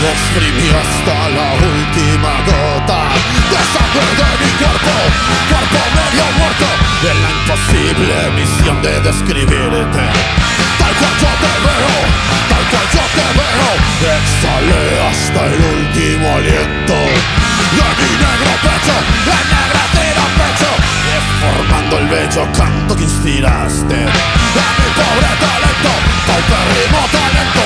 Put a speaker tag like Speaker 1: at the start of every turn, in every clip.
Speaker 1: Exprimió hasta la última gota de sangre de mi cuerpo, cuerpo medio muerto, en la imposible misión de describirte. Tal cual yo te veo, tal cual yo te veo. Exhalé hasta el último aliento de mi negro pecho, la negra tira pecho, deformando el bello canto que inspiraste a mi pobre talento, paupérrimo talento.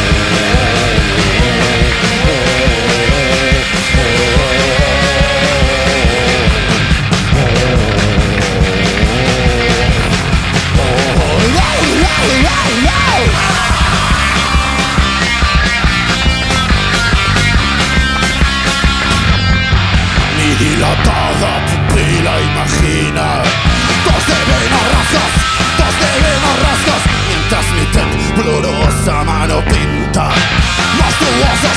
Speaker 1: Mi dilatada pupila imagina dos divinos rasgos, mientras mi temblorosa mano pinta monstruosos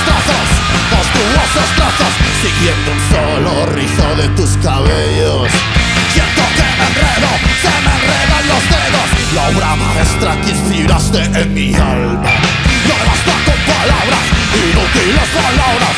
Speaker 1: trazos, siguiendo un solo rizo de tus cabellos. Siento que me enredo, se me enredan los dedos, la obra maestra que inspiraste en mi alma. No basta con palabras, inútiles palabras.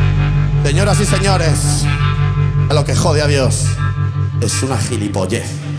Speaker 1: Señoras y señores, a lo que jode a Dios es una gilipollez.